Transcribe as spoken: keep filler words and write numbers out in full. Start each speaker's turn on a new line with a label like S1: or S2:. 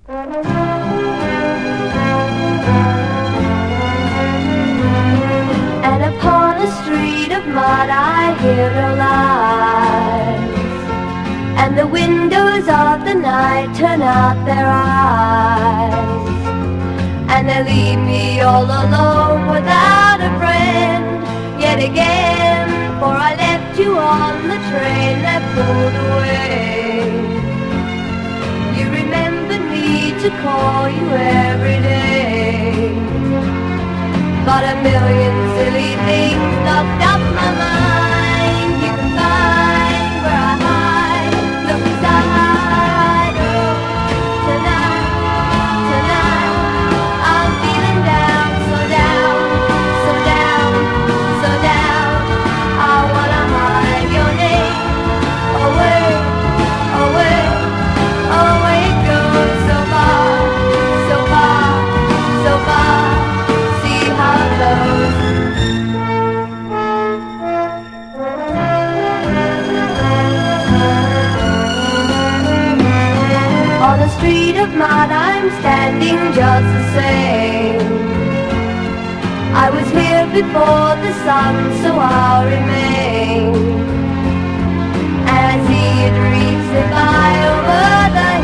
S1: And upon a street of mud I hear no lies, and the windows of the night turn out their eyes, and they leave me all alone without a friend yet again, for I left you on the train that pulled away. You remembered me to call you every day, but a million silly things knocked up my mind. You can find where I hide, look inside. Oh, tonight, tonight, I'm feeling down, so down, so down, so down. I wanna hide your name away, away, away. It goes so far, so far, so far. See how it goes. On the street of mud I'm standing just the same. I was here before the sun, so I'll remain. And I see it reach the by over the